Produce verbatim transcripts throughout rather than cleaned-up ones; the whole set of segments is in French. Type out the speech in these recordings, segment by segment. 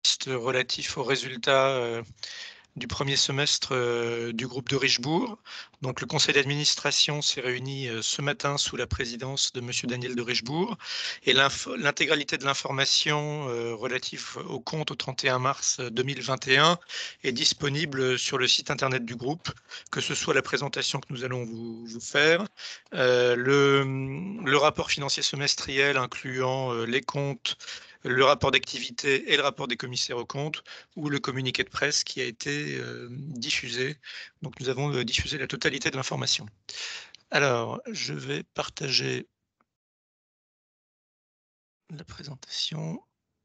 Relatif aux résultats euh, du premier semestre euh, du groupe de Richebourg. Donc, le conseil d'administration s'est réuni euh, ce matin sous la présidence de Monsieur Daniel de Richebourg et l'intégralité de l'information euh, relative au compte au trente et un mars deux mille vingt et un est disponible sur le site internet du groupe, que ce soit la présentation que nous allons vous, vous faire, euh, le, le rapport financier semestriel incluant euh, les comptes, le rapport d'activité et le rapport des commissaires aux comptes, ou le communiqué de presse qui a été euh, diffusé. Donc nous avons euh, diffusé la totalité de l'information. Alors, je vais partager la présentation.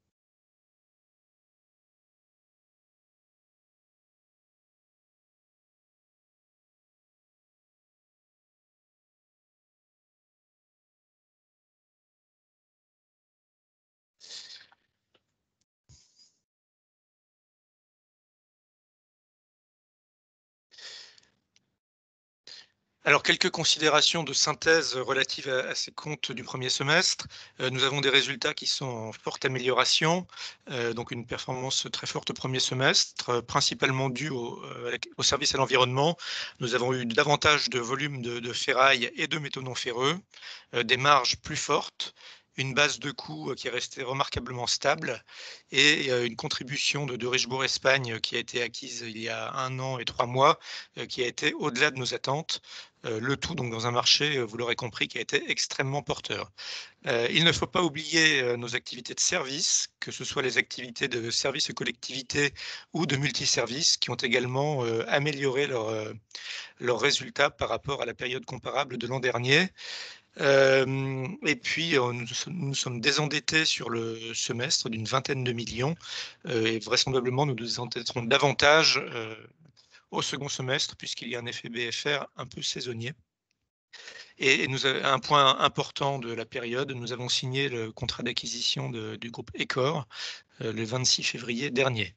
Alors, quelques considérations de synthèse relatives à, à ces comptes du premier semestre. Euh, nous avons des résultats qui sont en forte amélioration, euh, donc une performance très forte au premier semestre, euh, principalement due au, euh, au service à l'environnement. Nous avons eu davantage de volume de, de ferraille et de métaux non ferreux, euh, des marges plus fortes, une base de coûts qui est restée remarquablement stable et euh, une contribution de, de Richebourg Espagne qui a été acquise il y a un an et trois mois, euh, qui a été au-delà de nos attentes. Euh, le tout donc dans un marché, vous l'aurez compris, qui a été extrêmement porteur. Euh, il ne faut pas oublier euh, nos activités de service, que ce soit les activités de service aux collectivités ou de multiservices, qui ont également euh, amélioré leurs euh, leurs résultats par rapport à la période comparable de l'an dernier. Euh, et puis, euh, nous, nous sommes désendettés sur le semestre d'une vingtaine de millions, euh, et vraisemblablement nous nous désendetterons davantage euh, au second semestre, puisqu'il y a un effet B F R un peu saisonnier. Et nous, un point important de la période, nous avons signé le contrat d'acquisition du groupe Ecor euh, le vingt-six février dernier.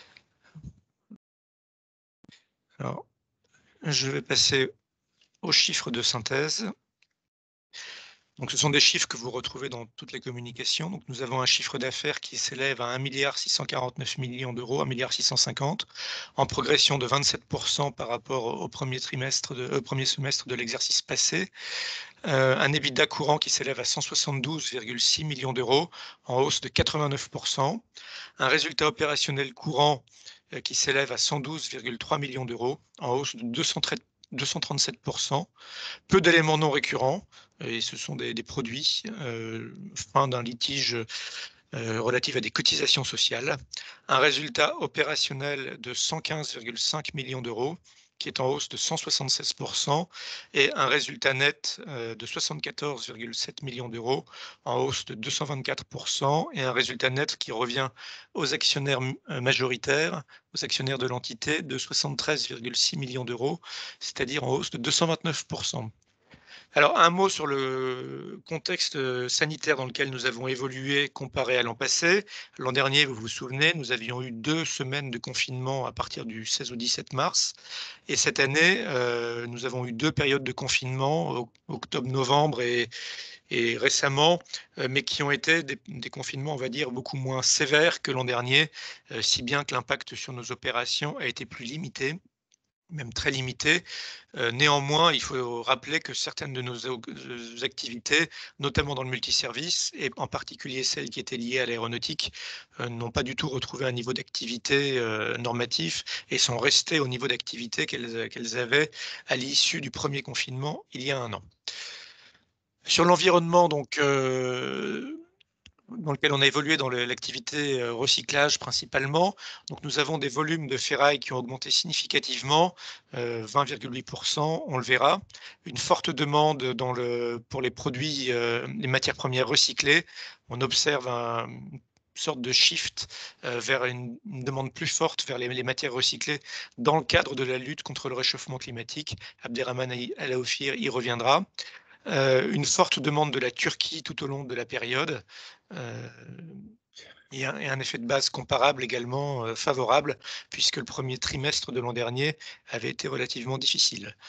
Alors, je vais passer aux chiffres de synthèse. Donc, ce sont des chiffres que vous retrouvez dans toutes les communications. Donc, nous avons un chiffre d'affaires qui s'élève à un milliard six cent quarante-neuf millions d'euros, un milliard six cent cinquante, en progression de vingt-sept pour cent par rapport au premier trimestre, de, au premier semestre de l'exercice passé. Euh, un EBITDA courant qui s'élève à cent soixante-douze virgule six millions d'euros, en hausse de quatre-vingt-neuf pour cent. Un résultat opérationnel courant euh, qui s'élève à cent douze virgule trois millions d'euros, en hausse de deux cent trente-sept pour cent. Peu d'éléments non récurrents, et ce sont des, des produits, euh, fin d'un litige euh, relatif à des cotisations sociales. Un résultat opérationnel de cent quinze virgule cinq millions d'euros, qui est en hausse de cent soixante-seize pour cent, et un résultat net euh, de soixante-quatorze virgule sept millions d'euros, en hausse de deux cent vingt-quatre pour cent, et un résultat net qui revient aux actionnaires majoritaires, aux actionnaires de l'entité, de soixante-treize virgule six millions d'euros, c'est-à-dire en hausse de deux cent vingt-neuf pour cent. Alors, un mot sur le contexte sanitaire dans lequel nous avons évolué comparé à l'an passé. L'an dernier, vous vous souvenez, nous avions eu deux semaines de confinement à partir du seize au dix-sept mars. Et cette année, euh, nous avons eu deux périodes de confinement, octobre-novembre et, et récemment, euh, mais qui ont été des, des confinements, on va dire, beaucoup moins sévères que l'an dernier, euh, si bien que l'impact sur nos opérations a été plus limité, même très limité. Euh, néanmoins, il faut rappeler que certaines de nos activités, notamment dans le multiservice, et en particulier celles qui étaient liées à l'aéronautique, euh, n'ont pas du tout retrouvé un niveau d'activité euh, normatif et sont restées au niveau d'activité qu'elles qu'elles avaient à l'issue du premier confinement il y a un an. Sur l'environnement, donc, euh, dans lequel on a évolué dans l'activité recyclage principalement. Donc, nous avons des volumes de ferraille qui ont augmenté significativement, euh, vingt virgule huit pour cent, on le verra. Une forte demande dans le, pour les produits, euh, les matières premières recyclées. On observe un, une sorte de shift euh, vers une, une demande plus forte vers les, les matières recyclées dans le cadre de la lutte contre le réchauffement climatique. Abderrahmane El Aoufir y reviendra. Euh, une forte demande de la Turquie tout au long de la période, euh, et, un, et un effet de base comparable également euh, favorable, puisque le premier trimestre de l'an dernier avait été relativement difficile.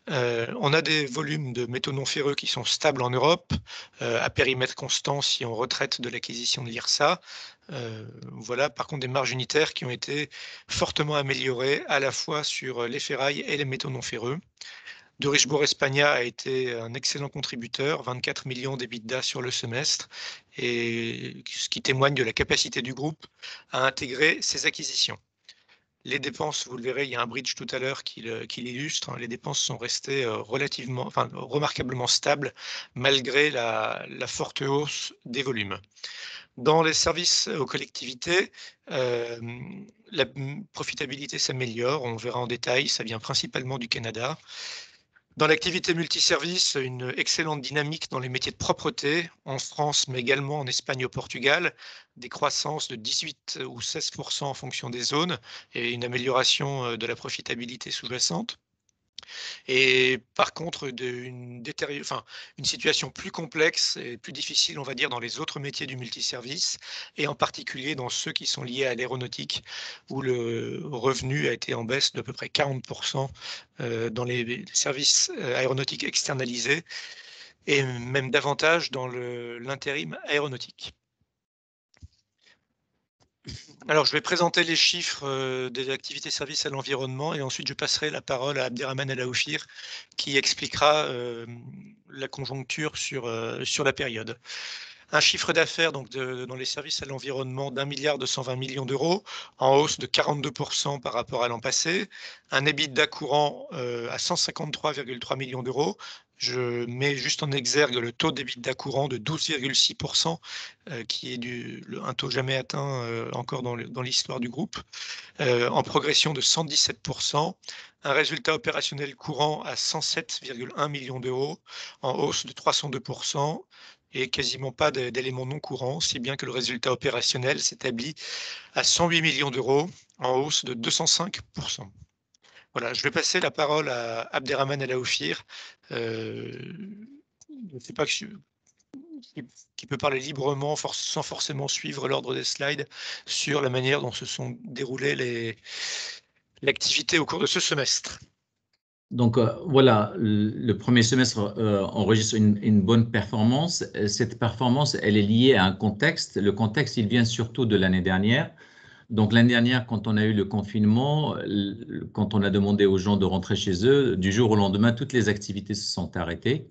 Euh, on a des volumes de métaux non ferreux qui sont stables en Europe, euh, à périmètre constant si on retraite de l'acquisition de l'I R S A. Euh, voilà, par contre, des marges unitaires qui ont été fortement améliorées à la fois sur les ferrailles et les métaux non ferreux. De Richebourg Espagna a été un excellent contributeur, vingt-quatre millions d'EBITDA sur le semestre, et ce qui témoigne de la capacité du groupe à intégrer ces acquisitions. Les dépenses, vous le verrez, il y a un bridge tout à l'heure qui l'illustre, hein, les dépenses sont restées relativement, enfin, remarquablement stables malgré la, la forte hausse des volumes. Dans les services aux collectivités, euh, la profitabilité s'améliore, on verra en détail, ça vient principalement du Canada. Dans l'activité multiservice, une excellente dynamique dans les métiers de propreté en France, mais également en Espagne et au Portugal, des croissances de dix-huit ou seize pour cent en fonction des zones et une amélioration de la profitabilité sous-jacente. Et par contre, de, une, enfin, une situation plus complexe et plus difficile, on va dire, dans les autres métiers du multiservice, et en particulier dans ceux qui sont liés à l'aéronautique, où le revenu a été en baisse d'à peu près quarante pour cent dans les services aéronautiques externalisés, et même davantage dans l'intérim aéronautique. Alors, je vais présenter les chiffres euh, des activités services à l'environnement et ensuite je passerai la parole à Abderrahmane El Aoufir qui expliquera euh, la conjoncture sur, euh, sur la période. Un chiffre d'affaires donc de, dans les services à l'environnement d'un milliard deux cent vingt millions d'euros, en hausse de quarante-deux pour cent par rapport à l'an passé. Un EBITDA courant euh, à cent cinquante-trois virgule trois millions d'euros. Je mets juste en exergue le taux d'EBITDA courant de douze virgule six pour cent, euh, qui est du, le, un taux jamais atteint euh, encore dans l'histoire du groupe, euh, en progression de cent dix-sept pour cent. Un résultat opérationnel courant à cent sept virgule un millions d'euros, en hausse de trois cent deux pour cent, et quasiment pas d'éléments non courants, si bien que le résultat opérationnel s'établit à cent huit millions d'euros, en hausse de deux cent cinq pour cent. Voilà, je vais passer la parole à Abderrahmane El Aoufir. Euh, je ne sais pas qui, qui peut parler librement for, sans forcément suivre l'ordre des slides sur la manière dont se sont déroulées les l'activité au cours de ce semestre. Donc euh, voilà, le, le premier semestre euh, enregistre une, une bonne performance. Cette performance, elle est liée à un contexte. Le contexte, il vient surtout de l'année dernière. Donc l'année dernière, quand on a eu le confinement, quand on a demandé aux gens de rentrer chez eux, du jour au lendemain, toutes les activités se sont arrêtées.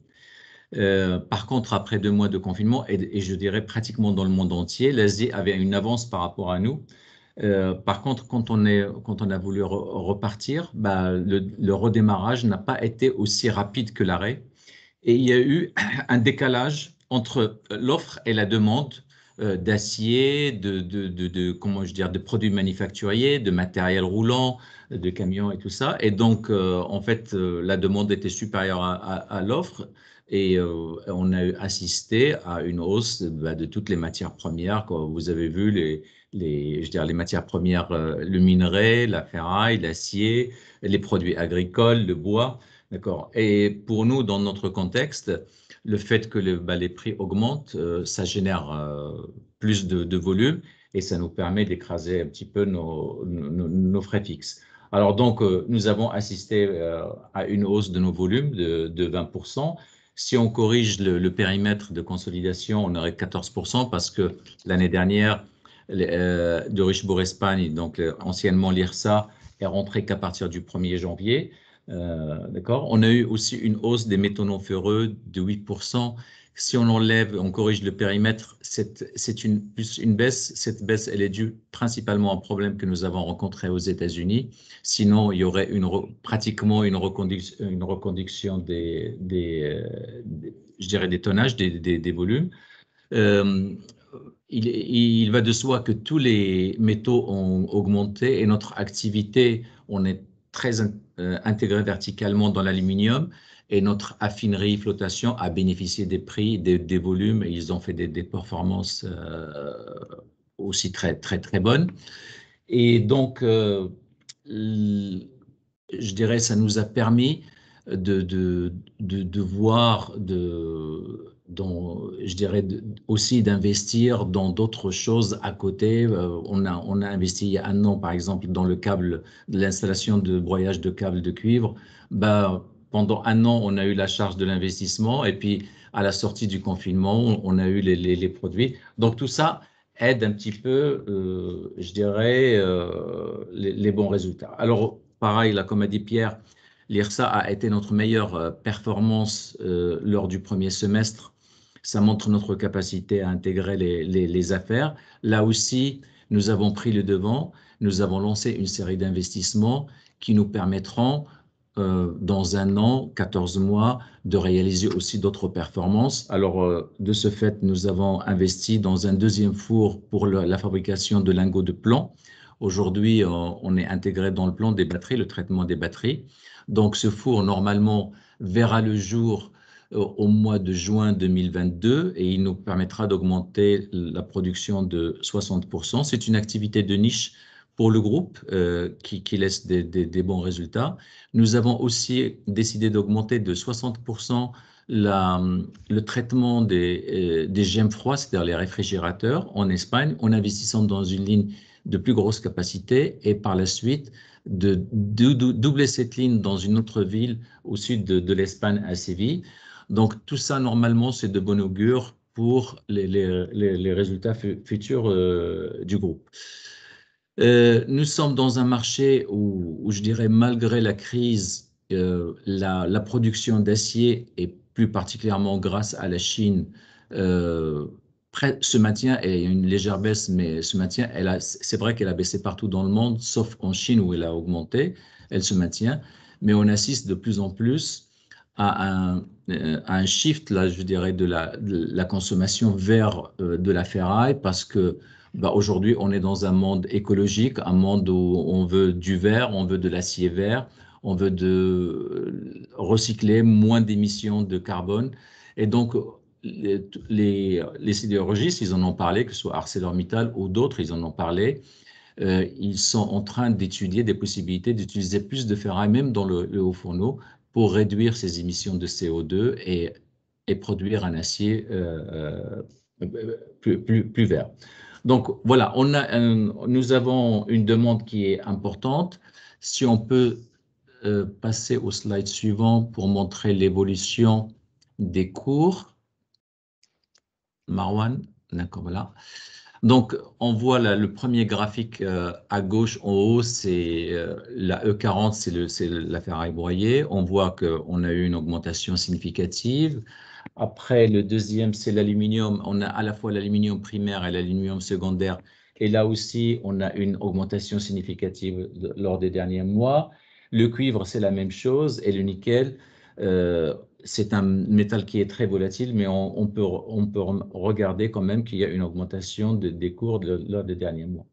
Euh, par contre, après deux mois de confinement, et, et je dirais pratiquement dans le monde entier, l'Asie avait une avance par rapport à nous. Euh, par contre, quand on, est, quand on a voulu re repartir, bah, le, le redémarrage n'a pas été aussi rapide que l'arrêt. Et il y a eu un décalage entre l'offre et la demande euh, d'acier, de, de, de, de, comment je dire, de produits manufacturiers, de matériel roulant, de camions et tout ça. Et donc, euh, en fait, euh, la demande était supérieure à, à, à l'offre. Et euh, on a assisté à une hausse bah, de toutes les matières premières. Quand vous avez vu les, les, je dire, les matières premières, euh, le minerai, la ferraille, l'acier, les produits agricoles, le bois. D'accord. Et pour nous, dans notre contexte, le fait que le, bah, les prix augmentent, euh, ça génère euh, plus de, de volume et ça nous permet d'écraser un petit peu nos, nos, nos frais fixes. Alors donc, euh, nous avons assisté euh, à une hausse de nos volumes de, de vingt pour cent. Si on corrige le, le périmètre de consolidation, on aurait quatorze pour cent parce que l'année dernière, les, euh, de Richebourg Espagne, donc euh, anciennement l'I R S A, est rentré qu'à partir du premier janvier. Euh, d'accord. On a eu aussi une hausse des métaux non ferreux de huit pour cent. Si on enlève, on corrige le périmètre, c'est une, plus une baisse. Cette baisse, elle est due principalement à un problème que nous avons rencontré aux États-Unis. Sinon, il y aurait une, pratiquement une reconduction, une reconduction des, des, des, je dirais des tonnages, des, des, des volumes. Euh, il, il va de soi que tous les métaux ont augmenté et notre activité, on est très euh, intégré verticalement dans l'aluminium et notre affinerie flotation a bénéficié des prix, des, des volumes et ils ont fait des, des performances euh, aussi très, très, très bonnes. Et donc, euh, je dirais, ça nous a permis de, de, de, de voir, de, dans, je dirais de, aussi d'investir dans d'autres choses à côté. Euh, on, a, on a investi il y a un an, par exemple, dans le câble, l'installation de broyage de câbles de cuivre. Bah, pendant un an, on a eu la charge de l'investissement et puis à la sortie du confinement, on a eu les, les, les produits. Donc tout ça aide un petit peu, euh, je dirais, euh, les, les bons résultats. Alors pareil, là, comme a dit Pierre, l'I R S A a été notre meilleure performance euh, lors du premier semestre. Ça montre notre capacité à intégrer les, les, les affaires. Là aussi, nous avons pris le devant. Nous avons lancé une série d'investissements qui nous permettront, euh, dans un an, quatorze mois, de réaliser aussi d'autres performances. Alors, euh, de ce fait, nous avons investi dans un deuxième four pour le, la fabrication de lingots de plomb. Aujourd'hui, on, on est intégré dans le plan des batteries, le traitement des batteries. Donc, ce four, normalement, verra le jour au mois de juin deux mille vingt-deux et il nous permettra d'augmenter la production de soixante pour cent. C'est une activité de niche pour le groupe euh, qui, qui laisse des, des, des bons résultats. Nous avons aussi décidé d'augmenter de soixante pour cent la, le traitement des, euh, des gemmes froides, c'est-à-dire les réfrigérateurs en Espagne, en investissant dans une ligne de plus grosse capacité et par la suite de, de, de doubler cette ligne dans une autre ville au sud de, de l'Espagne, à Séville. Donc, tout ça, normalement, c'est de bon augure pour les, les, les, les résultats futurs euh, du groupe. Euh, nous sommes dans un marché où, où je dirais, malgré la crise, euh, la, la production d'acier, et plus particulièrement grâce à la Chine, euh, se maintient, et il y a une légère baisse, mais se maintient. Elle a, c'est vrai qu'elle a baissé partout dans le monde, sauf en Chine où elle a augmenté, elle se maintient, mais on assiste de plus en plus à un, à un shift, là, je dirais, de la, de la consommation vers euh, de la ferraille, parce que bah, aujourd'hui, on est dans un monde écologique, un monde où on veut du verre, on veut de l'acier vert, on veut de recycler, moins d'émissions de carbone. Et donc, les, les, les sidérurgistes, ils en ont parlé, que ce soit ArcelorMittal ou d'autres, ils en ont parlé. Euh, ils sont en train d'étudier des possibilités d'utiliser plus de ferraille, même dans le, le haut fourneau, pour réduire ces émissions de C O deux et, et produire un acier euh, euh, plus, plus, plus vert. Donc voilà, on a un, nous avons une demande qui est importante. Si on peut euh, passer au slide suivant pour montrer l'évolution des cours. Marwan, d'accord, voilà. Donc, on voit là, le premier graphique euh, à gauche en haut, c'est euh, la E quarante, c'est la ferraille broyée. On voit qu'on a eu une augmentation significative. Après, le deuxième, c'est l'aluminium. On a à la fois l'aluminium primaire et l'aluminium secondaire. Et là aussi, on a une augmentation significative de, lors des derniers mois. Le cuivre, c'est la même chose. Et le nickel, euh, c'est un métal qui est très volatile, mais on, on, peut, on peut regarder quand même qu'il y a une augmentation de, des cours de, lors des derniers mois.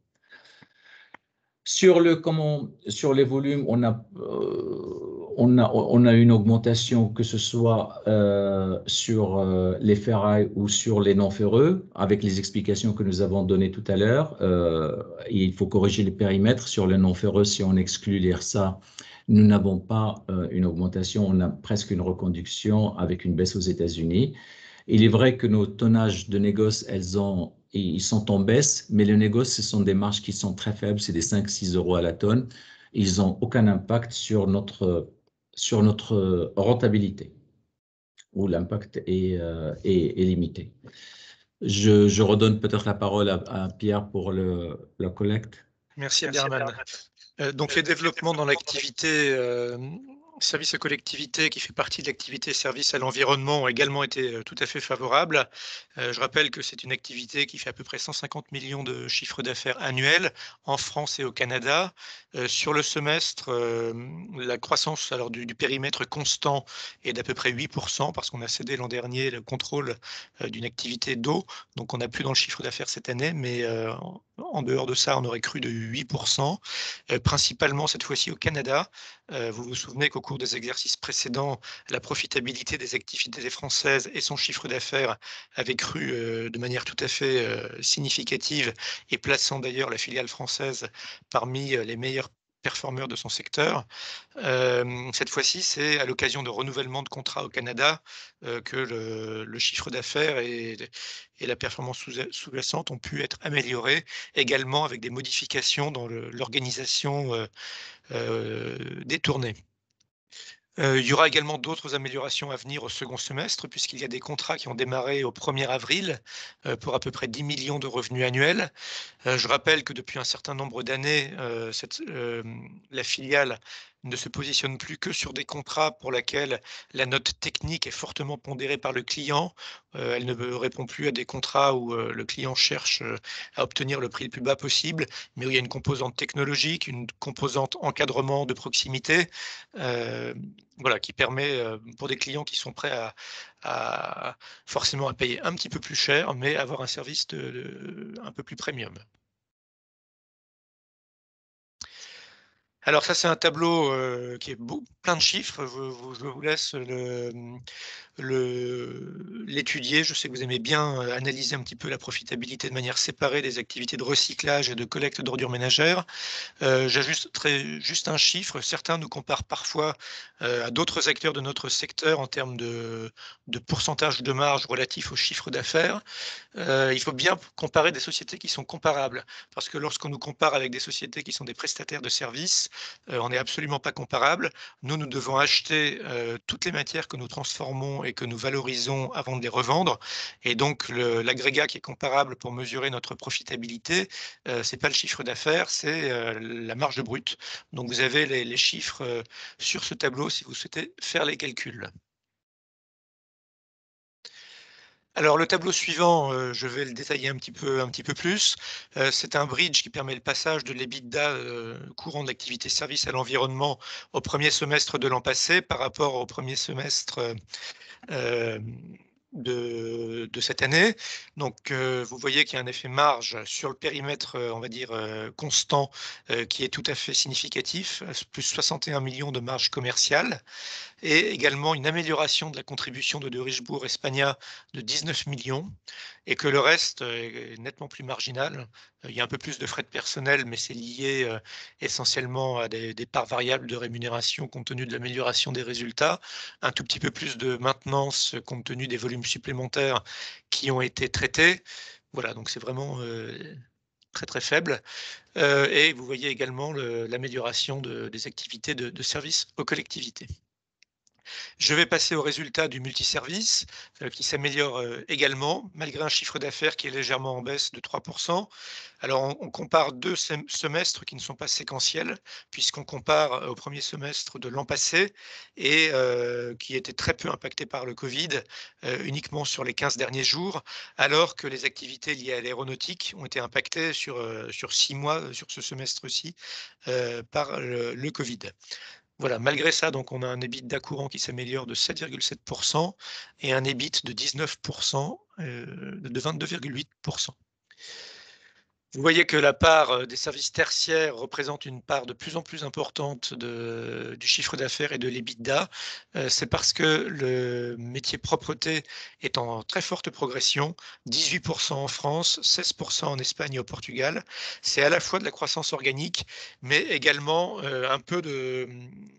Sur, le, comment, sur les volumes, on a, euh, on, a, on a une augmentation, que ce soit euh, sur euh, les ferrailles ou sur les non-ferreux, avec les explications que nous avons données tout à l'heure. Euh, il faut corriger les périmètres. Sur les non-ferreux, si on exclut l'I R S A, nous n'avons pas euh, une augmentation, on a presque une reconduction avec une baisse aux États-Unis. Il est vrai que nos tonnages de négoce, elles ont, ils sont en baisse, mais le négoce, ce sont des marges qui sont très faibles, c'est des cinq à six euros à la tonne. Ils n'ont aucun impact sur notre, sur notre rentabilité, où l'impact est, euh, est, est limité. Je, je redonne peut-être la parole à, à Pierre pour le, la collecte. Merci Abderrahmane. Euh, donc les développements dans l'activité euh, service aux collectivités, qui fait partie de l'activité service à l'environnement, ont également été euh, tout à fait favorables. Euh, je rappelle que c'est une activité qui fait à peu près cent cinquante millions de chiffre d'affaires annuel en France et au Canada. Euh, sur le semestre, euh, la croissance alors, du, du périmètre constant est d'à peu près huit pour cent parce qu'on a cédé l'an dernier le contrôle euh, d'une activité d'eau. Donc on n'a plus dans le chiffre d'affaires cette année, mais euh, en, en dehors de ça, on aurait cru de huit pour cent, euh, principalement cette fois-ci au Canada. Euh, vous vous souvenez qu'au cours des exercices précédents, la profitabilité des activités françaises et son chiffre d'affaires avaient cru euh, de manière tout à fait euh, significative et plaçant d'ailleurs la filiale française parmi les meilleurs performeurs de son secteur. Euh, cette fois-ci, c'est à l'occasion de renouvellement de contrats au Canada euh, que le, le chiffre d'affaires et, et la performance sous-jacente ont pu être améliorés, également avec des modifications dans l'organisation euh, euh, des tournées. Euh, il y aura également d'autres améliorations à venir au second semestre, puisqu'il y a des contrats qui ont démarré au premier avril euh, pour à peu près dix millions de revenus annuels. Euh, je rappelle que depuis un certain nombre d'années, euh, cette, euh, la filiale ne se positionne plus que sur des contrats pour lesquels la note technique est fortement pondérée par le client. Euh, elle ne répond plus à des contrats où euh, le client cherche euh, à obtenir le prix le plus bas possible, mais où il y a une composante technologique, une composante encadrement de proximité, euh, voilà, qui permet euh, pour des clients qui sont prêts à, à forcément à payer un petit peu plus cher, mais avoir un service de, de, un peu plus premium. Alors ça, c'est un tableau euh, qui est beau, plein de chiffres. Je, vous je vous laisse le, le- l'étudier. Je sais que vous aimez bien euh, analyser un petit peu la profitabilité de manière séparée des activités de recyclage et de collecte d'ordures ménagères. Euh, J'ajusterai juste un chiffre. Certains nous comparent parfois euh, à d'autres acteurs de notre secteur en termes de, de pourcentage de marge relatif au chiffre d'affaires. Euh, il faut bien comparer des sociétés qui sont comparables, parce que lorsqu'on nous compare avec des sociétés qui sont des prestataires de services, euh, on n'est absolument pas comparable. Nous, nous devons acheter euh, toutes les matières que nous transformons et que nous valorisons avant de les revendre. Et donc, le- l'agrégat qui est comparable pour mesurer notre profitabilité, euh, c'est pas le chiffre d'affaires, c'est euh, la marge brute. Donc, vous avez les, les chiffres euh, sur ce tableau si vous souhaitez faire les calculs. Alors le tableau suivant, euh, je vais le détailler un petit peu, un petit peu plus. Euh, c'est un bridge qui permet le passage de l'EBITDA euh, courant de l'activité service à l'environnement au premier semestre de l'an passé par rapport au premier semestre euh, de, de cette année. Donc, euh, vous voyez qu'il y a un effet marge sur le périmètre, euh, on va dire, euh, constant, euh, qui est tout à fait significatif, plus soixante et un millions de marge commerciale, et également une amélioration de la contribution de De Richebourg Espagna de dix-neuf millions, et que le reste est nettement plus marginal. Il y a un peu plus de frais de personnel, mais c'est lié euh, essentiellement à des, des parts variables de rémunération compte tenu de l'amélioration des résultats, un tout petit peu plus de maintenance compte tenu des volumes supplémentaires qui ont été traités. Voilà, donc c'est vraiment euh, très très faible. Euh, et vous voyez également le- l'amélioration de- des activités de, de service aux collectivités. Je vais passer au résultat du multiservice euh, qui s'améliore euh, également, malgré un chiffre d'affaires qui est légèrement en baisse de trois pour cent. Alors, on, on compare deux sem- semestres qui ne sont pas séquentiels, puisqu'on compare euh, au premier semestre de l'an passé et euh, qui était très peu impacté par le Covid, euh, uniquement sur les quinze derniers jours, alors que les activités liées à l'aéronautique ont été impactées sur, euh, sur six mois, euh, sur ce semestre-ci, euh, par le, le Covid. Voilà, malgré ça, donc on a un EBITDA courant qui s'améliore de sept virgule sept pour cent et un EBIT de dix-neuf pour cent, euh, de vingt-deux virgule huit pour cent. Vous voyez que la part euh, des services tertiaires représente une part de plus en plus importante de, du chiffre d'affaires et de l'EBITDA. Euh, c'est parce que le métier propreté est en très forte progression, dix-huit pour cent en France, seize pour cent en Espagne et au Portugal. C'est à la fois de la croissance organique, mais également euh, un peu de,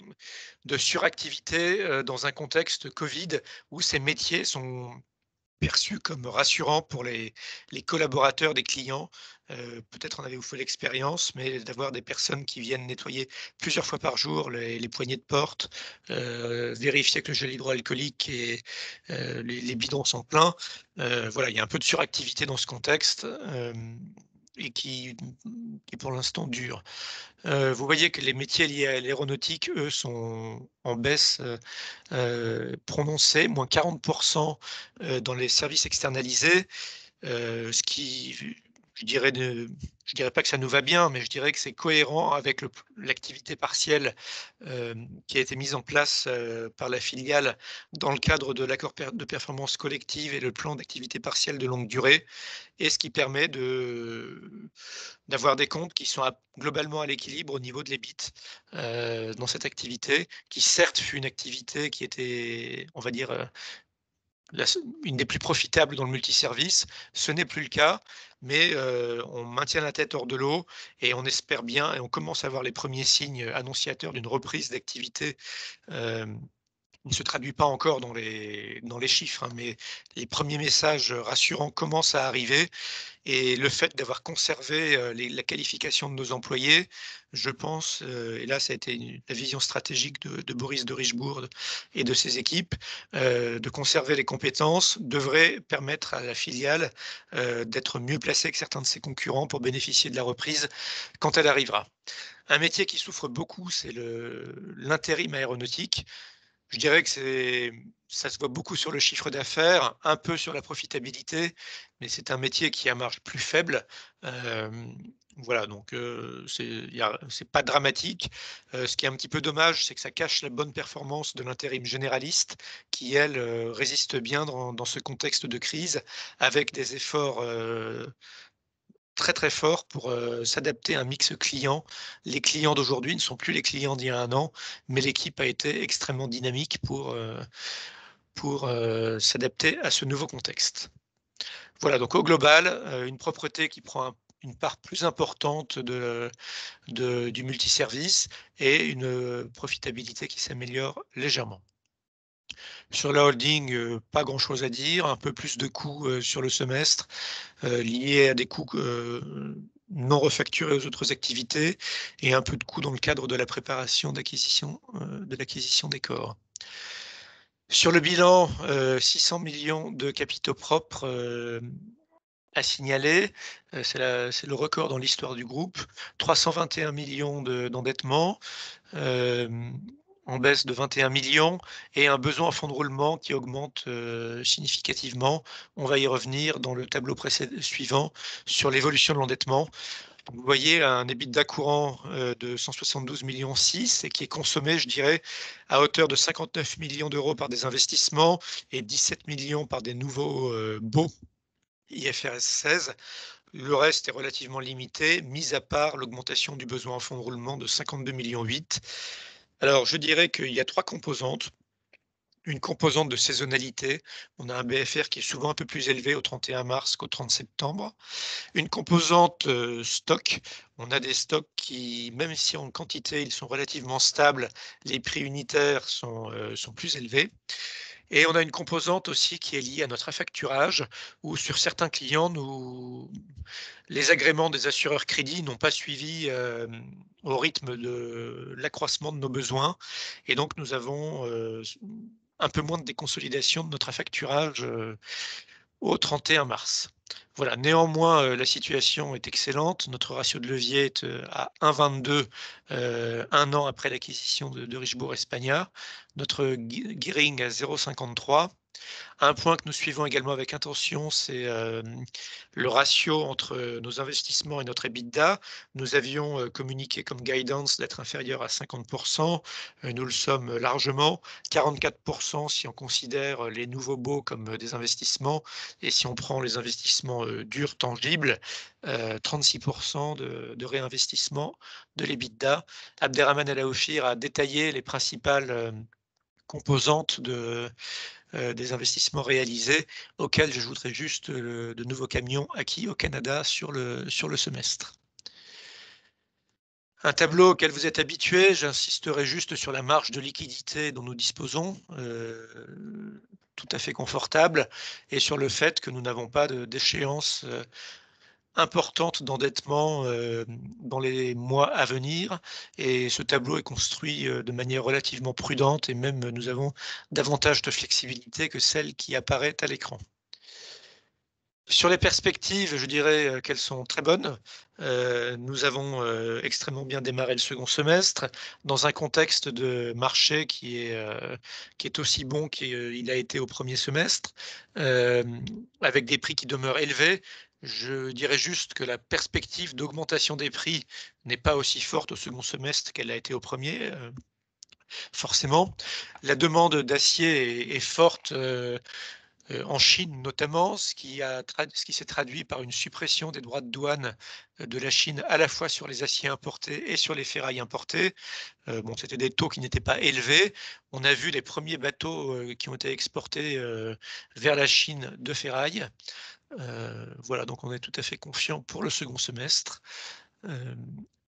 de suractivité euh, dans un contexte Covid où ces métiers sont perçus comme rassurants pour les, les collaborateurs des clients. Euh, peut-être en avez-vous fait l'expérience, mais d'avoir des personnes qui viennent nettoyer plusieurs fois par jour les, les poignées de porte, euh, vérifier que le gel hydroalcoolique et euh, les, les bidons sont pleins. Euh, voilà, il y a un peu de suractivité dans ce contexte euh, et qui, qui pour l'instant dure. Euh, vous voyez que les métiers liés à l'aéronautique, eux, sont en baisse euh, euh, prononcée, moins quarante pour cent euh, dans les services externalisés, euh, ce qui, je dirais, ne, je dirais pas que ça nous va bien, mais je dirais que c'est cohérent avec le- l'activité partielle euh, qui a été mise en place euh, par la filiale dans le cadre de l'accord per- de performance collective et le plan d'activité partielle de longue durée, et ce qui permet de d'avoir des comptes qui sont à- globalement à l'équilibre au niveau de l'EBIT euh, dans cette activité, qui certes fut une activité qui était, on va dire, euh, la- une des plus profitables dans le multiservice. Ce n'est plus le cas, mais euh, on maintient la tête hors de l'eau et on espère bien, et on commence à voir les premiers signes annonciateurs d'une reprise d'activité euh, ne se traduit pas encore dans les, dans les chiffres, hein, mais les premiers messages rassurants commencent à arriver. Et le fait d'avoir conservé euh, les- la qualification de nos employés, je pense, euh, et là ça a été une- la vision stratégique de, de Boris de Richebourg et de ses équipes, euh, de conserver les compétences devrait permettre à la filiale euh, d'être mieux placée que certains de ses concurrents pour bénéficier de la reprise quand elle arrivera. Un métier qui souffre beaucoup, c'est le- l'intérim aéronautique. Je dirais que c'est ça se voit beaucoup sur le chiffre d'affaires, un peu sur la profitabilité, mais c'est un métier qui a marge plus faible. Hem, voilà, donc heu, c'est il y a c'est pas dramatique. Heu, ce qui est un petit peu dommage, c'est que ça cache la bonne performance de l'intérim généraliste qui, elle, heu, résiste bien dans dans ce contexte de crise avec des efforts, heu, très, très forts pour, heu, s'adapter à un mix client. Les clients d'aujourd'hui ne sont plus les clients d'il y a un an, mais l'équipe a été extrêmement dynamique pour, heu, pour, heu, s'adapter à ce nouveau contexte. Voilà, donc au global, heu, une propreté qui prend un une part plus importante de de du multiservice et une, heu, profitabilité qui s'améliore légèrement. Sur la holding, heu, pas grand chose à dire, un peu plus de coûts, heu, sur le semestre, heu, liés à des coûts que non refacturés aux autres activités et un peu de coûts dans le cadre de la préparation d'acquisition, heu, de l'acquisition des corps. Sur le bilan, heu, six cents millions de capitaux propres, hem, à signaler, heu, c'est la c'est le record dans l'histoire du groupe. trois cent vingt et un millions de d'endettement, hem, en baisse de vingt et un millions et un besoin en fonds de roulement qui augmente, heu, significativement. On va y revenir dans le tableau précéd suivant sur l'évolution de l'endettement. Vous voyez un EBITDA courant, heu, de cent soixante-douze millions six et qui est consommé, je dirais, à hauteur de cinquante-neuf millions d'euros par des investissements et dix-sept millions par des nouveaux, heu, baux I F R S seize. Le reste est relativement limité, mis à part l'augmentation du besoin en fonds de roulement de cinquante-deux millions huit. Alors je dirais qu'il y a trois composantes. Une composante de saisonnalité. On a un B F R qui est souvent un peu plus élevé au trente et un mars qu'au trente septembre. Une composante, heu, stock. On a des stocks qui, même si en quantité, ils sont relativement stables, les prix unitaires sont, heu, sont plus élevés et on a une composante aussi qui est liée à notre affacturage où sur certains clients, nous les agréments des assureurs crédits n'ont pas suivi, hem, au rythme de l'accroissement de nos besoins et donc nous avons, heu, un peu moins de déconsolidation de notre affacturage, heu, au trente et un mars. Voilà, néanmoins, heu, la situation est excellente. Notre ratio de levier est, heu, à un virgule vingt-deux, heu, un an après l'acquisition de de Richebourg Espagna. Notre ge gearing à zéro virgule cinquante-trois. Un point que nous suivons également avec attention, c'est, hem, le ratio entre, heu, nos investissements et notre EBITDA. Nous avions, heu, communiqué comme guidance d'être inférieur à cinquante. Heu, nous le sommes largement. quarante-quatre si on considère, heu, les nouveaux baux comme, heu, des investissements et si on prend les investissements, heu, durs, tangibles, heu, trente-six de de réinvestissement de l'EBITDA. Abderrahmane El Aoufir a détaillé les principales, hem, composantes de heu, des investissements réalisés, auxquels j'ajouterai juste, heu, de nouveaux camions acquis au Canada sur le sur le semestre. Un tableau auquel vous êtes habitués, j'insisterai juste sur la marge de liquidité dont nous disposons, heu, tout à fait confortable et sur le fait que nous n'avons pas de d'échéance, heu, importante d'endettement, hem, dans les mois à venir et ce tableau est construit, heu, de manière relativement prudente et même, nous avons davantage de flexibilité que celle qui apparaît à l'écran. Sur les perspectives, je dirais, heu, qu'elles sont très bonnes. Heu, nous avons, heu, extrêmement bien démarré le second semestre dans un contexte de marché qui est, heu, qui est aussi bon qu'il a été au premier semestre, hem, avec des prix qui demeurent élevés. Je dirais juste que la perspective d'augmentation des prix n'est pas aussi forte au second semestre qu'elle l'a été au premier, er forcément. La demande d'acier est est forte, heu heu, en Chine notamment, ce qui a trad ce qui s'est traduit par une suppression des droits de douane, heu, de la Chine, à la fois sur les aciers importés et sur les ferrailles importées. Heu, bon, c'était des taux qui n'étaient pas élevés. On a vu les premiers bateaux, heu, qui ont été exportés, heu, vers la Chine de ferraille. Heu, voilà, donc on est tout à fait confiant pour le second semestre. Hem,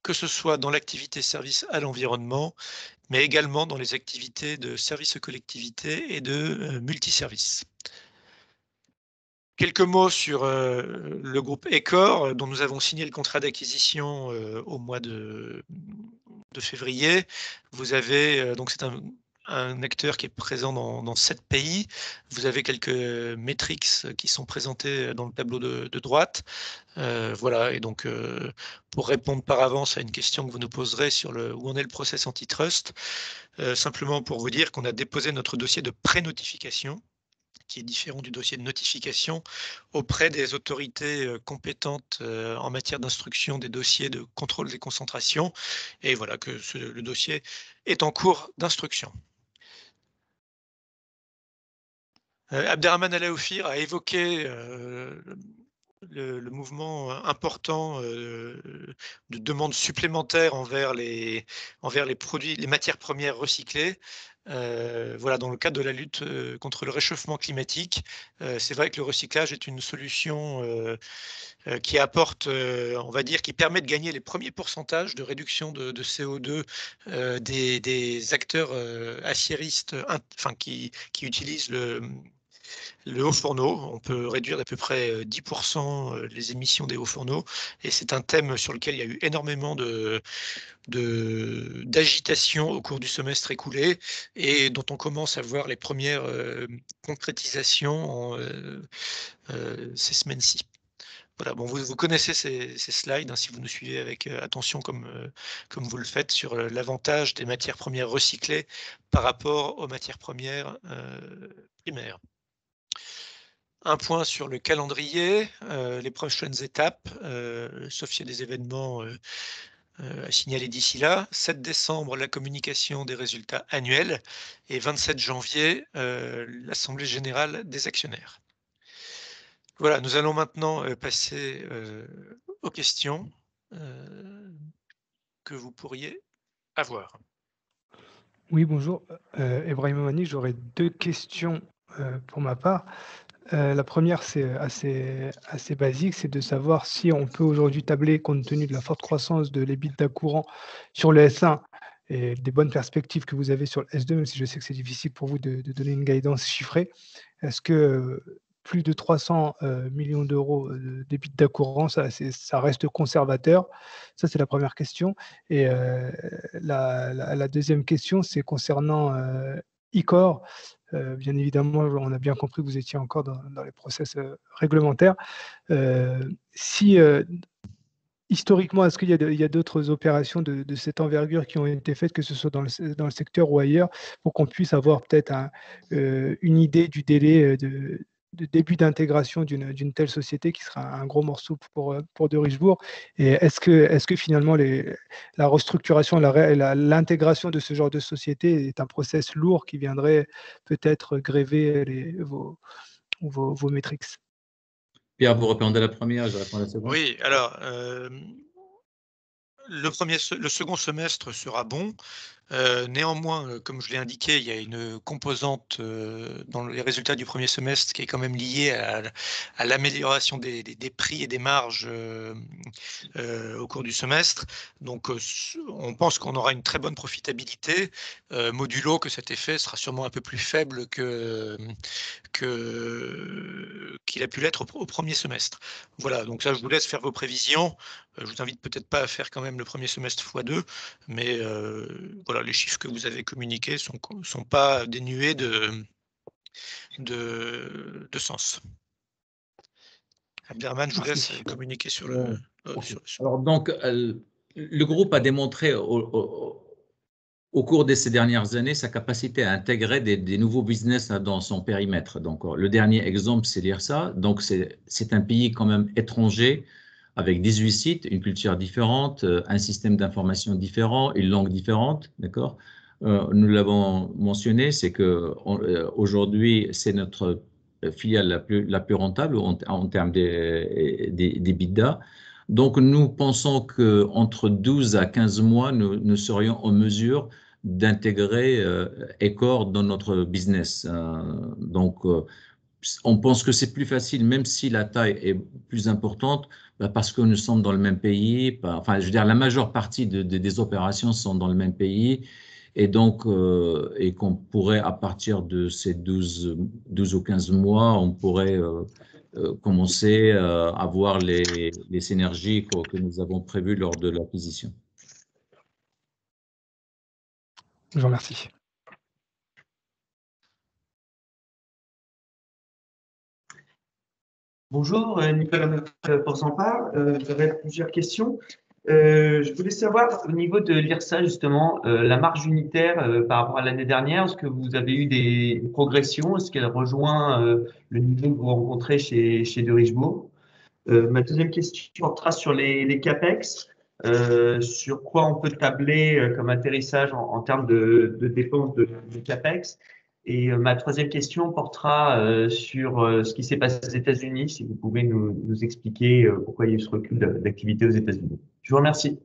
que ce soit dans l'activité service à l'environnement, mais également dans les activités de service aux collectivités et de euh, multiservices. Quelques mots sur euh, le groupe Ecor, dont nous avons signé le contrat d'acquisition euh, au mois de, de février. Vous avez, euh, donc c'est un, un acteur qui est présent dans, dans sept pays. Vous avez quelques métriques qui sont présentées dans le tableau de, de droite. Euh, voilà, et donc euh, pour répondre par avance à une question que vous nous poserez sur le, où en est le process antitrust, euh, simplement pour vous dire qu'on a déposé notre dossier de pré-notification, qui est différent du dossier de notification, auprès des autorités compétentes en matière d'instruction des dossiers de contrôle des concentrations. Et voilà que ce, le dossier est en cours d'instruction. Euh, Abderrahmane Alaoufir a évoqué euh, le, le mouvement important euh, de demande supplémentaire envers les, envers les produits, les matières premières recyclées. Euh, voilà, dans le cadre de la lutte euh, contre le réchauffement climatique, euh, c'est vrai que le recyclage est une solution euh, euh, qui apporte, euh, on va dire, qui permet de gagner les premiers pourcentages de réduction de, de C O deux euh, des, des acteurs euh, aciéristes, enfin qui, qui utilisent le le haut fourneau. On peut réduire d'à peu près dix pour cent les émissions des hauts fourneaux. Et c'est un thème sur lequel il y a eu énormément de, de, d'agitation au cours du semestre écoulé et dont on commence à voir les premières euh, concrétisations en, euh, euh, ces semaines-ci. Voilà, bon, vous, vous connaissez ces, ces slides, hein, si vous nous suivez avec euh, attention comme, euh, comme vous le faites sur euh, l'avantage des matières premières recyclées par rapport aux matières premières euh, primaires. Un point sur le calendrier, euh, les prochaines étapes, euh, sauf s'il y a des événements euh, euh, à signaler d'ici là. sept décembre, la communication des résultats annuels et vingt-sept janvier, euh, l'Assemblée générale des actionnaires. Voilà, nous allons maintenant euh, passer euh, aux questions euh, que vous pourriez avoir. Oui, bonjour. Euh, Ebrahim Omani, j'aurais deux questions euh, pour ma part. Euh, la première, c'est assez, assez basique, c'est de savoir si on peut aujourd'hui tabler, compte tenu de la forte croissance de l'EBITDA courant sur le S un et des bonnes perspectives que vous avez sur le S deux, même si je sais que c'est difficile pour vous de, de donner une guidance chiffrée. Est-ce que euh, plus de trois cents euh, millions d'euros d'EBITDA courant, ça, ça reste conservateur? Ça, c'est la première question. Et euh, la, la, la deuxième question, c'est concernant euh, Icor. Euh, bien évidemment, on a bien compris que vous étiez encore dans, dans les process euh, réglementaires. Euh, si euh, historiquement, est-ce qu'il y a d'autres opérations de, de cette envergure qui ont été faites, que ce soit dans le, dans le secteur ou ailleurs, pour qu'on puisse avoir peut-être un, euh, une idée du délai de, de début d'intégration d'une telle société qui sera un gros morceau pour, pour De Richebourg? Et est-ce que, est-ce que finalement les, la restructuration, l'intégration de ce genre de société est un process lourd qui viendrait peut-être gréver les, vos, vos, vos métriques? Pierre, vous répondez à la première, je réponds à la seconde. Oui, alors, euh, le, premier, le second semestre sera bon. Euh, néanmoins, comme je l'ai indiqué, il y a une composante euh, dans les résultats du premier semestre qui est quand même liée à, à l'amélioration des, des, des prix et des marges euh, euh, au cours du semestre. Donc, euh, on pense qu'on aura une très bonne profitabilité, euh, modulo que cet effet sera sûrement un peu plus faible que que qu'il a pu l'être au, au premier semestre. Voilà, donc ça, je vous laisse faire vos prévisions. Euh, je vous invite peut-être pas à faire quand même le premier semestre fois deux, mais euh, voilà, les chiffres que vous avez communiqués sont sont pas dénués de de, de sens. Abderrahmane, je vous laisse communiquer sur le. Ouais. Euh, Okay. sur, sur... Alors donc, euh, le groupe a démontré au, au, au cours de ces dernières années sa capacité à intégrer des, des nouveaux business dans son périmètre. Donc, le dernier exemple, c'est l'IRSA. Donc, c'est un pays quand même étranger avec dix-huit sites, une culture différente, un système d'information différent, une langue différente, d'accord? Euh, nous l'avons mentionné, c'est que aujourd'hui, c'est notre filiale la plus, la plus rentable en, en termes des, des, des bidas. Donc, nous pensons qu'entre douze à quinze mois, nous, nous serions en mesure d'intégrer euh, Ecor dans notre business. Euh, donc, euh, on pense que c'est plus facile, même si la taille est plus importante, bah, parce que nous sommes dans le même pays. Enfin, je veux dire, la majeure partie de, de, des opérations sont dans le même pays. Et donc, euh, et qu'on pourrait, à partir de ces douze, douze ou quinze mois, on pourrait euh, euh, commencer euh, à voir les, les synergies que, que nous avons prévues lors de l'acquisition. Je vous remercie. Bonjour, euh, Nicolas Porzampar. Euh, J'aurais plusieurs questions. Euh, je voulais savoir, au niveau de l'I R S A, justement, euh, la marge unitaire euh, par rapport à l'année dernière, est-ce que vous avez eu des progressions? Est-ce qu'elle rejoint euh, le niveau que vous rencontrez chez, chez De Richebourg? Euh, ma deuxième question portera sur les, les CAPEX. Euh, sur quoi on peut tabler euh, comme atterrissage en, en termes de, de dépenses de, de CAPEX? Et euh, ma troisième question portera euh, sur euh, ce qui s'est passé aux États-Unis, si vous pouvez nous, nous expliquer euh, pourquoi il y a eu ce recul d'activité aux États-Unis. Je vous remercie.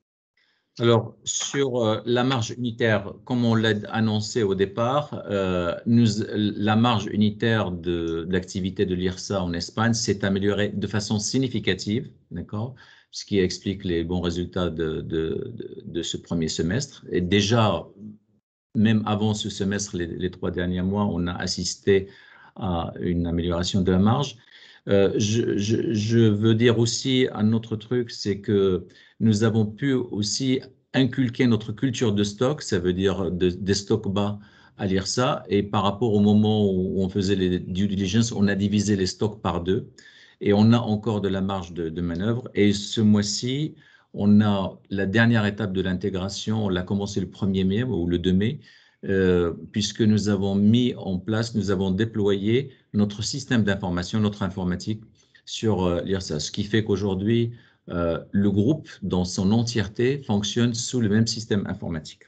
Alors, sur euh, la marge unitaire, comme on l'a annoncé au départ, euh, nous, la marge unitaire de, de l'activité de l'I R S A en Espagne s'est améliorée de façon significative, d'accord, ce qui explique les bons résultats de, de, de, de ce premier semestre. Et déjà, même avant ce semestre, les, les trois derniers mois, on a assisté à une amélioration de la marge. Euh, je, je, je veux dire aussi un autre truc, c'est que nous avons pu aussi inculquer notre culture de stock, ça veut dire de, des stocks bas à l'I R S A, et par rapport au moment où on faisait les due diligence, on a divisé les stocks par deux, et on a encore de la marge de, de manœuvre. Et ce mois-ci, on a la dernière étape de l'intégration, on l'a commencé le premier mai ou le deux mai, euh, puisque nous avons mis en place, nous avons déployé notre système d'information, notre informatique sur euh, l'I R S A, ce qui fait qu'aujourd'hui, euh, le groupe dans son entièreté fonctionne sous le même système informatique.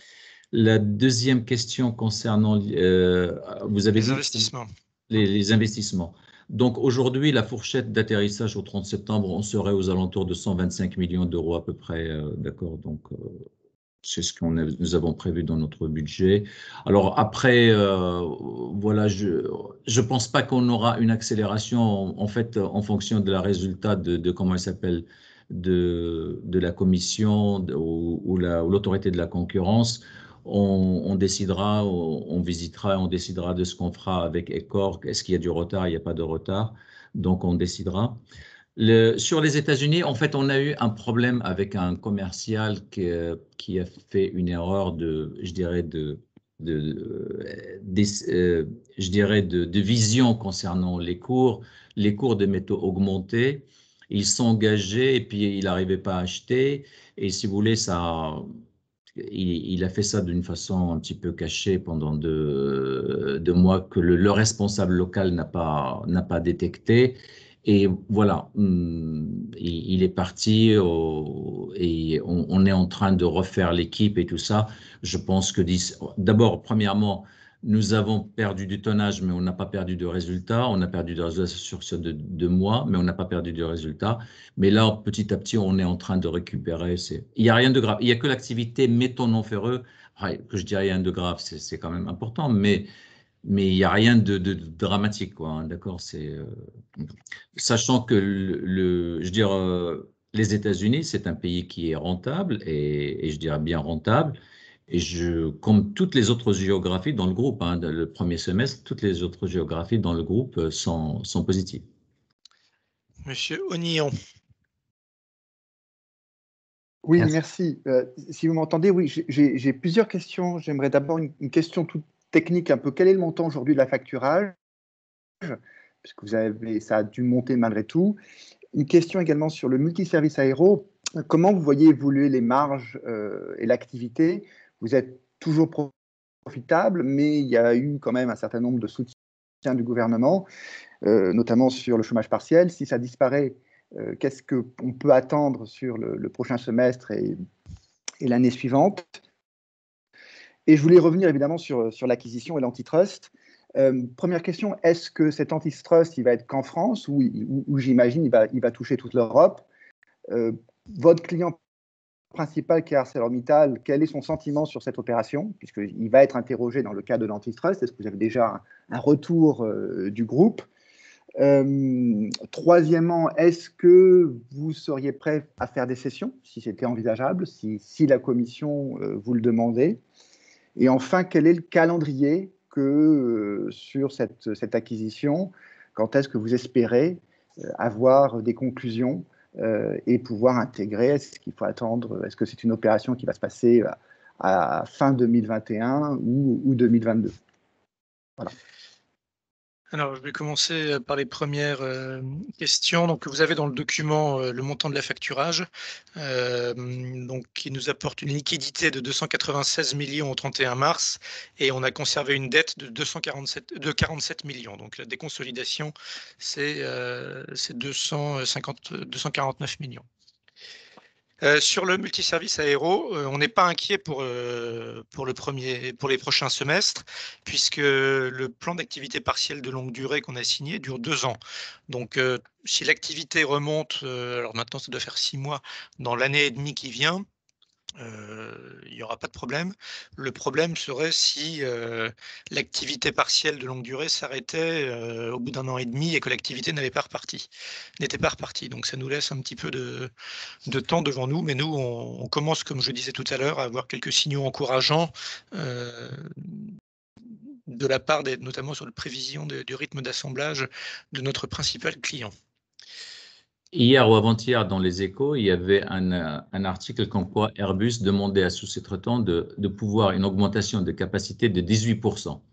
La deuxième question concernant, euh, vous avez les dit investissements. Les, les investissements. Donc aujourd'hui, la fourchette d'atterrissage au trente septembre, on serait aux alentours de cent vingt-cinq millions d'euros à peu près, euh, d'accord. Donc euh, c'est ce que nous avons prévu dans notre budget. Alors après, euh, voilà, je je pense pas qu'on aura une accélération en, en fait en fonction de la résultat de, de comment elle s'appelle de de la commission de, ou, ou la ou l'autorité de la concurrence. On, on décidera, on, on visitera, on décidera de ce qu'on fera avec Ecor. Est-ce qu'il y a du retard? Il n'y a pas de retard. Donc on décidera. Le, sur les États-Unis, en fait, on a eu un problème avec un commercial qui, qui a fait une erreur de, je dirais, de, de, de, euh, je dirais de, de vision concernant les cours. Les cours des métaux augmentaient, ils s'engageaient et puis il n'arrivait pas à acheter. Et si vous voulez, ça, il, il a fait ça d'une façon un petit peu cachée pendant deux, deux mois que le, le responsable local n'a pas, n'a pas détecté. Et voilà, hum, il, il est parti au- et on, on est en train de refaire l'équipe et tout ça. Je pense que d'abord, premièrement, nous avons perdu du tonnage, mais on n'a pas perdu de résultat. On a perdu de résultats sur ce deux, deux mois, mais on n'a pas perdu de résultat. Mais là, petit à petit, on est en train de récupérer. Il n'y a rien de grave. Il n'y a que l'activité métaux non ferreux, que je dirais rien de grave, c'est quand même important, mais mais il n'y a rien de, de, de dramatique, quoi. Hein, d'accord, c'est euh, sachant que le, le je dirais, euh, les États-Unis, c'est un pays qui est rentable et, et je dirais bien rentable. Et je, comme toutes les autres géographies dans le groupe, hein, le premier semestre, toutes les autres géographies dans le groupe euh, sont, sont positives. Monsieur Onillon. Oui, Merci. merci. Euh, si vous m'entendez, oui, j'ai j'ai plusieurs questions. J'aimerais d'abord une, une question toute technique, un peu. Quel est le montant aujourd'hui de la facturage? Puisque vous avez, ça a dû monter malgré tout. Une question également sur le multiservice aéro. Comment vous voyez évoluer les marges euh, et l'activité? Vous êtes toujours profitable, mais il y a eu quand même un certain nombre de soutiens du gouvernement, euh, notamment sur le chômage partiel. Si ça disparaît, euh, qu'est-ce qu'on peut attendre sur le, le prochain semestre et, et l'année suivante? Et je voulais revenir évidemment sur, sur l'acquisition et l'antitrust. Euh, première question, est-ce que cet antitrust, il va être qu'en France ou, ou, ou j'imagine, il va, il va toucher toute l'Europe? euh, Votre client principal qui est ArcelorMittal, quel est son sentiment sur cette opération, puisqu'il va être interrogé dans le cas de l'antitrust? Est-ce que vous avez déjà un, un retour euh, du groupe? Euh, troisièmement, est-ce que vous seriez prêt à faire des sessions, si c'était envisageable, si, si la commission euh, vous le demandait? Et enfin, quel est le calendrier que, euh, sur cette, cette acquisition? Quand est-ce que vous espérez euh, avoir des conclusions euh, et pouvoir intégrer? Est-ce qu'il faut attendre? Est-ce que c'est une opération qui va se passer à, à fin deux mille vingt et un ou, ou deux mille vingt-deux? Voilà. Alors, je vais commencer par les premières euh, questions. Donc, vous avez dans le document euh, le montant de la facturage, euh, donc, qui nous apporte une liquidité de deux cent quatre-vingt-seize millions au trente et un mars, et on a conservé une dette de, deux cent quarante-sept, de quarante-sept millions. Donc, la déconsolidation, c'est euh, deux cent cinquante, deux cent quarante-neuf millions. Euh, sur le multiservice aéro, euh, on n'est pas inquiet pour, euh, pour, le premier, pour les prochains semestres, puisque le plan d'activité partielle de longue durée qu'on a signé dure deux ans. Donc, euh, si l'activité remonte, euh, alors maintenant ça doit faire six mois, dans l'année et demie qui vient, euh, il n'y aura pas de problème. Le problème serait si euh, l'activité partielle de longue durée s'arrêtait euh, au bout d'un an et demi et que l'activité n'avait pas reparti, n'était pas repartie. Donc ça nous laisse un petit peu de, de temps devant nous, mais nous, on, on commence, comme je disais tout à l'heure, à avoir quelques signaux encourageants euh, de la part, des, notamment sur la prévision de, du rythme d'assemblage de notre principal client. Hier ou avant-hier, dans les Échos, il y avait un, un article comme quoi Airbus demandait à sous-traitants de, de pouvoir une augmentation de capacité de dix-huit pour cent.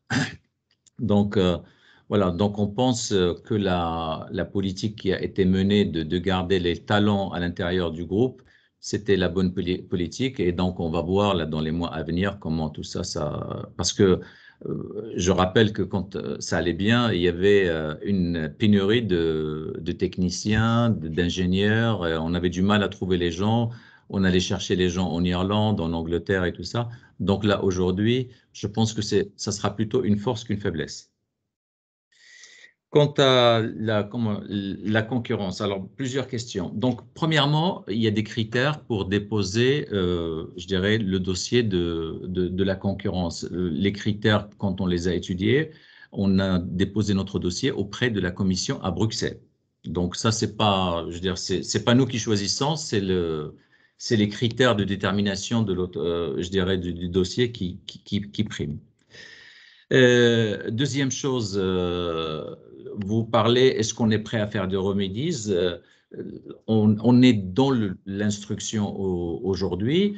Donc, euh, voilà, donc on pense que la, la politique qui a été menée de, de garder les talents à l'intérieur du groupe, c'était la bonne politique. Et donc, on va voir là, dans les mois à venir comment tout ça, ça... Parce que euh, je rappelle que quand ça allait bien, il y avait euh, une pénurie de, de techniciens, d'ingénieurs. On avait du mal à trouver les gens. On allait chercher les gens en Irlande, en Angleterre et tout ça. Donc là, aujourd'hui, je pense que c'est, ça sera plutôt une force qu'une faiblesse. Quant à la, comment, la concurrence, alors plusieurs questions. Donc, premièrement, il y a des critères pour déposer, euh, je dirais, le dossier de, de, de la concurrence. Les critères, quand on les a étudiés, on a déposé notre dossier auprès de la commission à Bruxelles. Donc, ça, c'est pas, je veux dire, c'est, c'est pas nous qui choisissons, c'est le, c'est les critères de détermination de l'autre, euh, je dirais, du, du dossier qui, qui, qui, qui priment. Euh, deuxième chose, euh, vous parlez, est-ce qu'on est prêt à faire des remédies? euh, on, on est dans l'instruction aujourd'hui.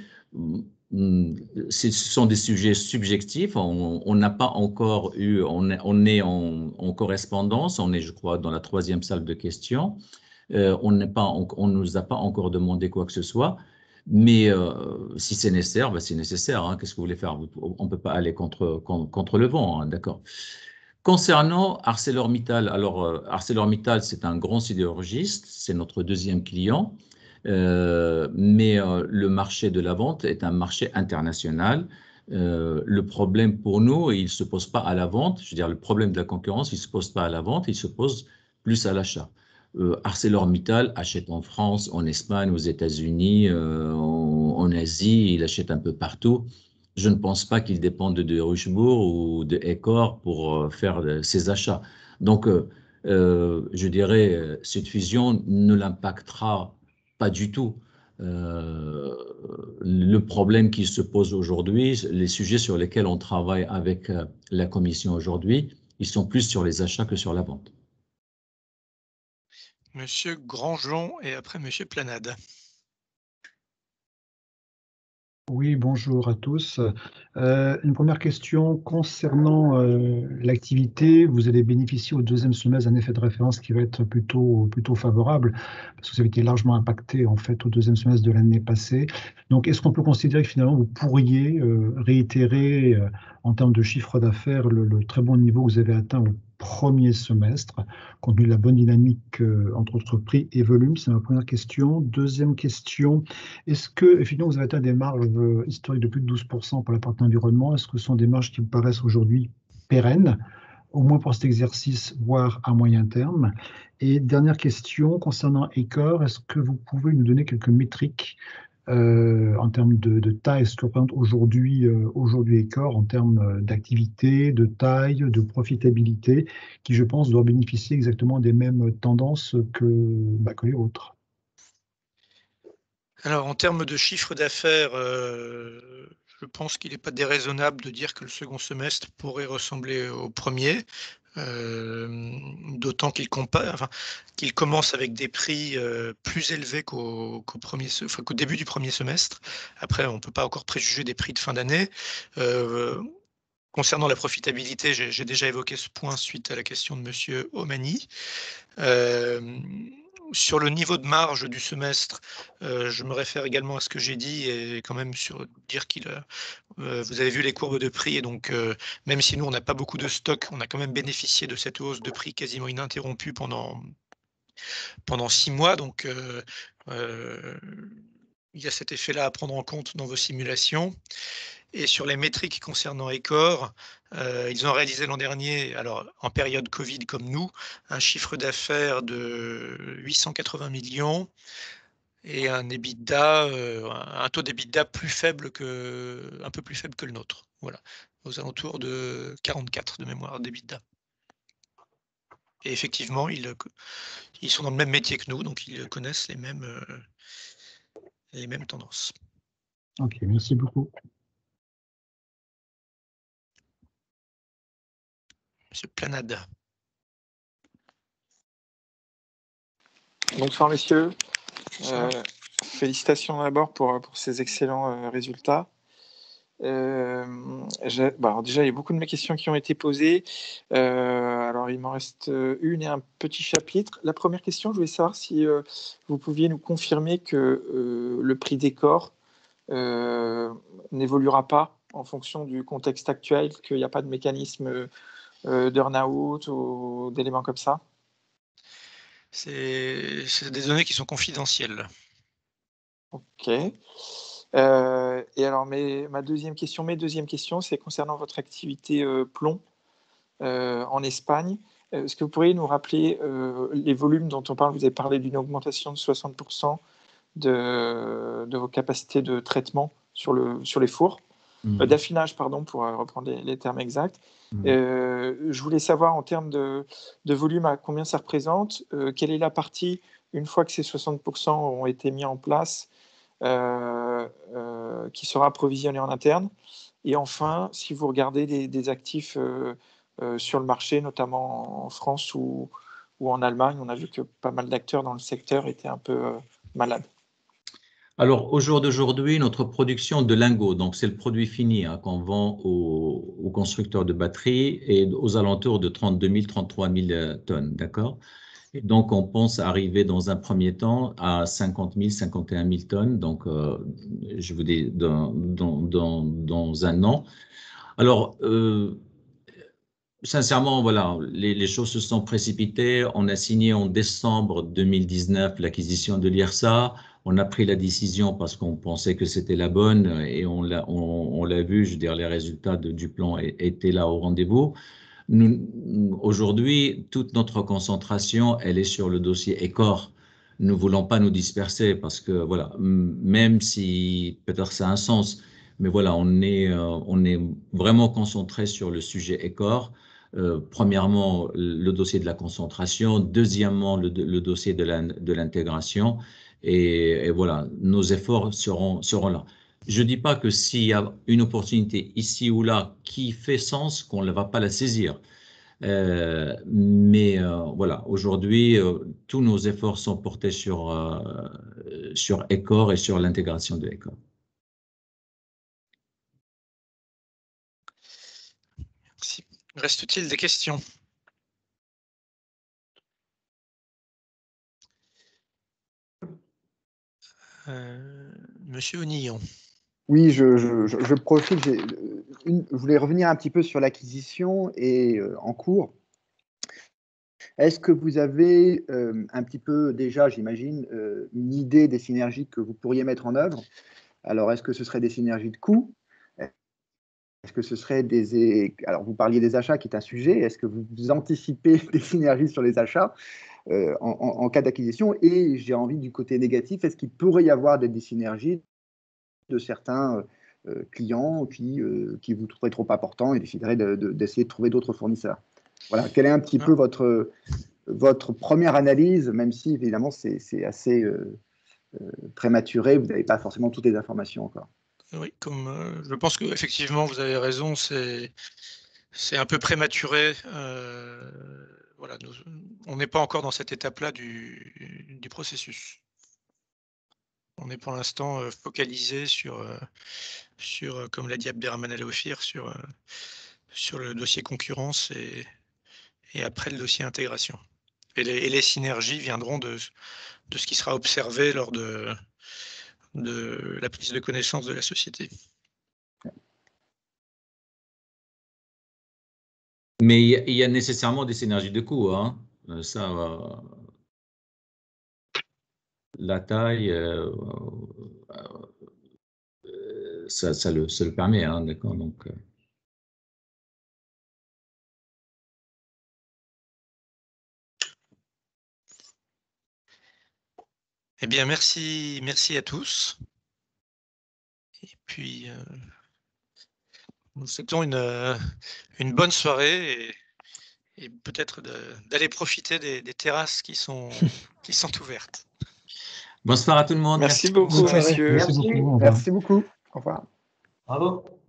Ce sont des sujets subjectifs. On n'a pas encore eu, on est, on est en, en correspondance. On est, je crois, dans la troisième salle de questions. Euh, on n'est pas, on ne nous a pas encore demandé quoi que ce soit. Mais euh, si c'est nécessaire, ben c'est nécessaire. Hein. Qu'est-ce que vous voulez faire? On ne peut pas aller contre, contre, contre le vent, hein, d'accord. Concernant ArcelorMittal, alors euh, ArcelorMittal, c'est un grand sidérurgiste, c'est notre deuxième client, euh, mais euh, le marché de la vente est un marché international. Euh, le problème pour nous, il ne se pose pas à la vente, je veux dire, le problème de la concurrence, il ne se pose pas à la vente, il se pose plus à l'achat. Euh, ArcelorMittal achète en France, en Espagne, aux États-Unis, euh, en, en Asie, il achète un peu partout. Je ne pense pas qu'il dépende de Ruchbourg ou de Ecor pour faire ses achats. Donc, euh, je dirais, cette fusion ne l'impactera pas du tout. Euh, le problème qui se pose aujourd'hui, les sujets sur lesquels on travaille avec la Commission aujourd'hui, ils sont plus sur les achats que sur la vente. Monsieur Grandjean et après Monsieur Planade. Oui, bonjour à tous. Euh, une première question concernant euh, l'activité. Vous allez bénéficier au deuxième semestre d'un effet de référence qui va être plutôt, plutôt favorable, parce que vous avez été largement impacté en fait au deuxième semestre de l'année passée. Donc, est-ce qu'on peut considérer que finalement vous pourriez euh, réitérer euh, en termes de chiffre d'affaires le, le très bon niveau que vous avez atteint au premier semestre, compte tenu de la bonne dynamique euh, entre prix et volume? C'est ma première question. Deuxième question, est-ce que effectivement vous avez atteint des marges euh, historiques de plus de douze pour cent pour la partie environnement? Est-ce que ce sont des marges qui vous paraissent aujourd'hui pérennes, au moins pour cet exercice, voire à moyen terme? Et dernière question concernant Ecor, est-ce que vous pouvez nous donner quelques métriques euh, en termes de, de taille, ce que représente aujourd'hui euh, aujourd'hui Ecor en termes d'activité, de taille, de profitabilité, qui je pense doit bénéficier exactement des mêmes tendances que, bah, que les autres. Alors, en termes de chiffre d'affaires, euh, je pense qu'il n'est pas déraisonnable de dire que le second semestre pourrait ressembler au premier, euh, d'autant qu'il compare, enfin, qu'il commence avec des prix euh, plus élevés qu'au qu'au premier, se- enfin, qu'au début du premier semestre. Après, on ne peut pas encore préjuger des prix de fin d'année. Euh, concernant la profitabilité, j'ai j'ai déjà évoqué ce point suite à la question de Monsieur Omani. Euh, sur le niveau de marge du semestre, euh, je me réfère également à ce que j'ai dit et quand même sur dire qu'il a, euh, vous avez vu les courbes de prix et donc euh, même si nous on n'a pas beaucoup de stock, on a quand même bénéficié de cette hausse de prix quasiment ininterrompue pendant, pendant six mois. Donc euh, euh, il y a cet effet-là à prendre en compte dans vos simulations. Et sur les métriques concernant Ecor, euh, ils ont réalisé l'an dernier, alors en période Covid comme nous, un chiffre d'affaires de huit cent quatre-vingts millions et un EBITDA, euh, un taux d'EBITDA plus faible que, un peu plus faible que le nôtre. Voilà, aux alentours de quarante-quatre de mémoire d'EBITDA. Et effectivement, ils, ils sont dans le même métier que nous, donc ils connaissent les mêmes, euh, les mêmes tendances. Ok, merci beaucoup. Monsieur Planade. Bonsoir messieurs. Bonsoir. Euh, félicitations d'abord pour, pour ces excellents euh, résultats. Euh, bah, alors déjà, il y a beaucoup de mes questions qui ont été posées. Euh, alors, il m'en reste une et un petit chapitre. La première question, je voulais savoir si euh, vous pouviez nous confirmer que euh, le prix d'Ecor euh, n'évoluera pas en fonction du contexte actuel, qu'il n'y a pas de mécanisme euh, d'earn-out ou d'éléments comme ça. C'est des données qui sont confidentielles. Ok. Euh, et alors, mes, ma deuxième question, mes deuxièmes questions, c'est concernant votre activité euh, plomb euh, en Espagne. Est-ce que vous pourriez nous rappeler euh, les volumes dont on parle? Vous avez parlé d'une augmentation de soixante pour cent de, de vos capacités de traitement sur, le, sur les fours, mmh. euh, d'affinage, pardon, pour euh, reprendre les, les termes exacts. Mmh. Euh, je voulais savoir en termes de, de volume à combien ça représente, euh, quelle est la partie, une fois que ces soixante pour cent ont été mis en place, Euh, euh, qui sera approvisionné en interne. Et enfin, si vous regardez des, des actifs euh, euh, sur le marché, notamment en France ou, ou en Allemagne, on a vu que pas mal d'acteurs dans le secteur étaient un peu euh, malades. Alors, au jour d'aujourd'hui, notre production de lingots, donc c'est le produit fini hein, qu'on vend aux, aux constructeurs de batteries, est aux alentours de trente-deux mille, trente-trois mille tonnes, d'accord? Et donc, on pense arriver dans un premier temps à cinquante mille, cinquante et un mille tonnes, donc euh, je vous dis dans, dans, dans, dans un an. Alors, euh, sincèrement, voilà, les, les choses se sont précipitées. On a signé en décembre deux mille dix-neuf l'acquisition de l'I R S A. On a pris la décision parce qu'on pensait que c'était la bonne et on l'a on, on l'a vu, je veux dire, les résultats de, du plan étaient là au rendez-vous. Nous, aujourd'hui, toute notre concentration, elle est sur le dossier Ecor. Nous ne voulons pas nous disperser parce que, voilà, même si peut-être ça a un sens, mais voilà, on est, euh, on est vraiment concentré sur le sujet Ecor. Euh, premièrement, le dossier de la concentration. Deuxièmement, le, le dossier de l'intégration. Et, et voilà, nos efforts seront, seront là. Je ne dis pas que s'il y a une opportunité ici ou là qui fait sens, qu'on ne va pas la saisir. Euh, mais euh, voilà, aujourd'hui, euh, tous nos efforts sont portés sur, euh, sur Ecor et sur l'intégration de Ecor. Merci. Reste-t-il des questions? euh, Monsieur Onillon. Oui, je, je, je, je profite. Une, je voulais revenir un petit peu sur l'acquisition et euh, en cours. Est-ce que vous avez euh, un petit peu déjà, j'imagine, euh, une idée des synergies que vous pourriez mettre en œuvre? Alors, est-ce que ce serait des synergies de coûts? Est-ce que ce serait des... Alors, vous parliez des achats qui est un sujet. Est-ce que vous anticipez des synergies sur les achats euh, en, en, en cas d'acquisition? Et j'ai envie du côté négatif, est-ce qu'il pourrait y avoir des, des synergies de certains euh, clients qui, euh, qui vous trouveraient trop importants et décideraient de, de, d'essayer de trouver d'autres fournisseurs. Voilà, quelle est un petit peu votre, votre première analyse, même si évidemment c'est, c'est assez euh, euh, prématuré, vous n'avez pas forcément toutes les informations encore. Oui, comme euh, je pense qu'effectivement vous avez raison, c'est c'est un peu prématuré. Euh, voilà, nous, on n'est pas encore dans cette étape-là du, du processus. On est pour l'instant euh, focalisé sur, euh, sur, euh, comme l'a dit Abderrahmane El Ophir, sur, euh, sur le dossier concurrence et, et après le dossier intégration. Et les, et les synergies viendront de, de ce qui sera observé lors de, de la prise de connaissance de la société. Mais il y, a, il y a nécessairement des synergies de coûts, hein. Ça, euh, la taille, euh, euh, ça, ça, le, ça le permet, hein, d'accord. Donc, euh. Eh bien, merci, merci à tous. Et puis, euh, nous souhaitons une, euh, une bonne soirée et, et peut-être d'aller profiter des, des terrasses qui sont, qui sont ouvertes. Bonsoir à tout le monde. Merci, Merci beaucoup, Bonne soirée. messieurs. Merci beaucoup. Au revoir. Merci beaucoup. Au revoir. Bravo.